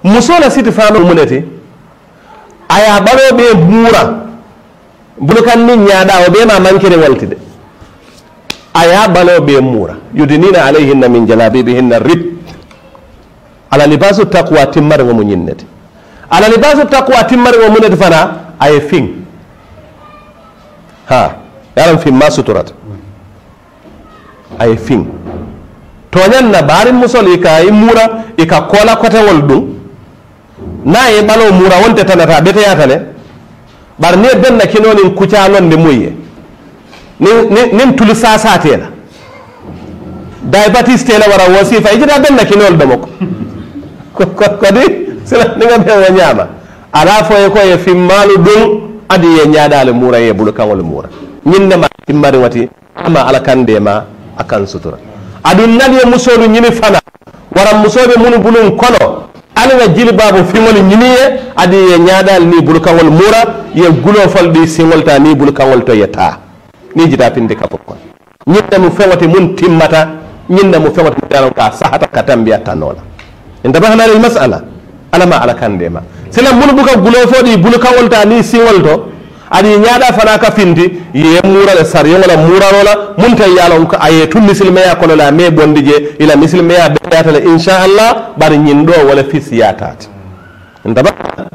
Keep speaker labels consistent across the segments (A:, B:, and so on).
A: musola siti fano munete aya balo be mura bulukan ni nyaada o be ma mankere waltide aya balo be mura yudinina alayhinna min jalabibihinna rib ala libasu taqwa timmar ngo munyinete ala libasu taqwa timmar ngo munete fana ay fin ha yaram fin ma suturat ay fin toñan na barin musol ika mura ika kola kotewol dum na e balo mura wonte tanata bete yatale bar ne benna kinonin kucalon de moye nin tulu sasatela diabetes tela wara wasifa ijita benna kinol domoko kodi sila ninga be nyama ala fo ko e fimmalu dum adi ye nyaadale mura ye bulu kangol mura nyinde ma timmari wati ama ala kande ma akan sutura adun nadi musolu nyimi fana wara musobe munu bulun kono alga jilbabu fingol nyimiye adi ye nyaadal ni bulu kangol mura ye gulo faldi singolta ni bulu kangol to yeta ni jita pinde kapo kon nyinde mu fewati mun timmata nyinde mu fewati dalaw ka sahata katambiya tanola intabahna lil mas'ala alama ala kandema sila mun buka gulo fodi bulu kangolta ni singolto adi nyaada fana ka findi ye mura le sar yola mura rola munta yalon ko ayetu muslimiya kono la me bondije ila muslimiya be yatale inshallah bar nyindo wala fisiyatati ndaba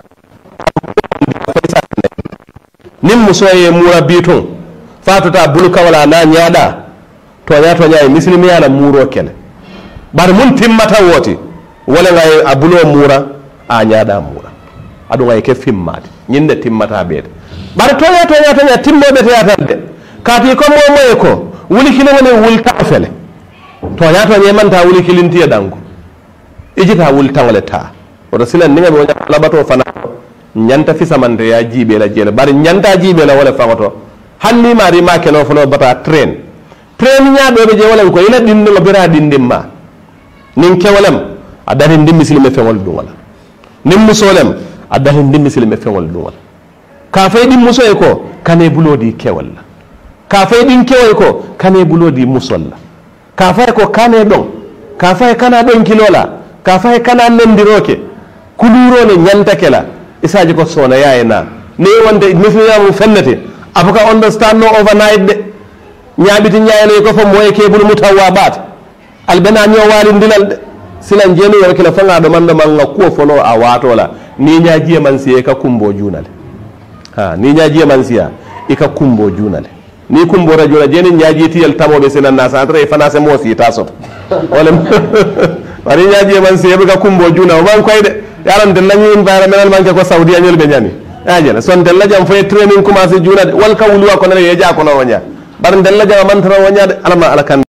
A: nim musoye mura biton fatuta buluka wala na nyaada to nyaay muslimiya la muro kele bar mun timmata woti wala ngay abulo mura a nyaada mura adu ngay ke fimmade nyinde timmata beede bar toña timmoɓe to yatande kati ko momoye ko wuli kile woni wulta fele toña manta wuli kilintiye ɗanko ijita wultangole ta oto silan ndiga ɓe laɓato fana ñanta fisamante ya jiiɓela jeele bari ñanta jiiɓela wole fagoto hanni mari ma keno fano bata train ñaɗoɓe je wolen ko ila ɗindigo bira ɗindinma nin kewolem a dati ndi misilime feŋol ɗugola nin musolem a dati ndi misilime feŋol ɗugola ka fay ɗin musoye ko kane bulodi kewalla ka fay ɗin kewoye ko kane bulodi musolla ka fay ko kane ɗon ka fay kana ɗon kilola ka fay kana nendiroke kulurole ñantake la isaji ko sona yaye na ni wonde mifiyamum fennete afoka understand no overnight de ñaɓiti ñayenoy ko fo moye kebul mutawwa baat albena ño wali ndilal de silan jeenu yor kila fanga ɗo manɗo manga kuwo fono a watola ni ñajiye man siye ka kumbo junale ha ni ñaaji man siya ika kumbo junale ni kumbo rajula jeni ñaaji tiyel tamobe sinan na santre fana se mo si taso wala wari ñaaji man siya ka kumbo juna o ban koyde yaram de lañu environmental manke ko saudi anyol be ñani ajena son de lajam fay training commencé juna wal kawlu ko na yeja ko no wonya bar de lajam man tra wonya alama ala kan